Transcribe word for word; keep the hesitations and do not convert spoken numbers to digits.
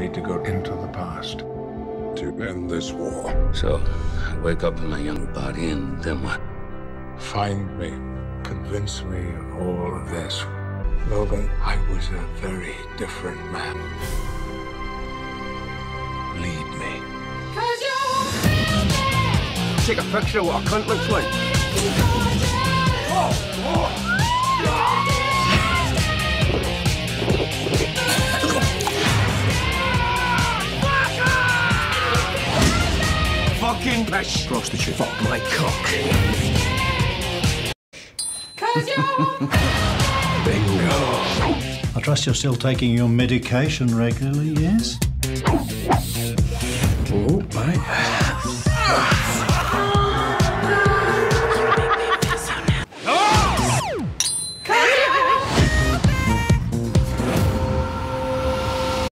need to go into the past to end this war. So, I wake up in my younger body, and then what? Find me. Convince me of all of this. Logan, I was a very different man. Lead me. Take a picture of what a cunt looks like. Whoa, whoa. Fucking pish. Prostitute. Fuck my cock. Bingo. I trust you're still taking your medication regularly, yes? Oh, mate.